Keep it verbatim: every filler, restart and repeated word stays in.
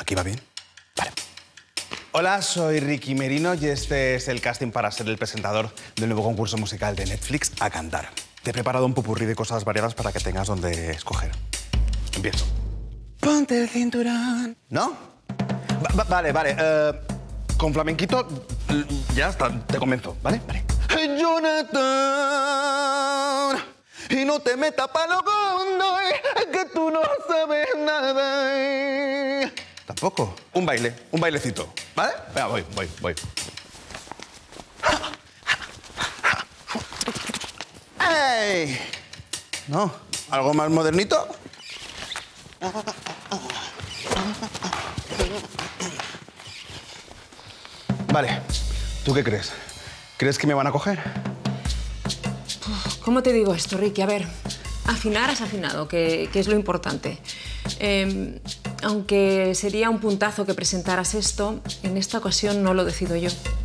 ¿Aquí va bien? Vale. Hola, soy Ricky Merino y este es el casting para ser el presentador del nuevo concurso musical de Netflix, A Cantar. Te he preparado un popurrí de cosas variadas para que tengas donde escoger. Empiezo. Ponte el cinturón. ¿No? Va, va, vale, vale. Uh, con flamenquito ya está, te convenzo, ¿vale? Vale. Jonathan, y no te metas pa' lo hondo, que tú no sabes nada. Tampoco. Un baile, un bailecito, ¿vale? Venga, voy, voy, voy. ¡Ey! No, ¿algo más modernito? Vale, ¿tú qué crees? ¿Crees que me van a coger? ¿Cómo te digo esto, Ricky? A ver, afinar has afinado, que, que es lo importante. Eh, aunque sería un puntazo que presentaras esto, en esta ocasión no lo decido yo.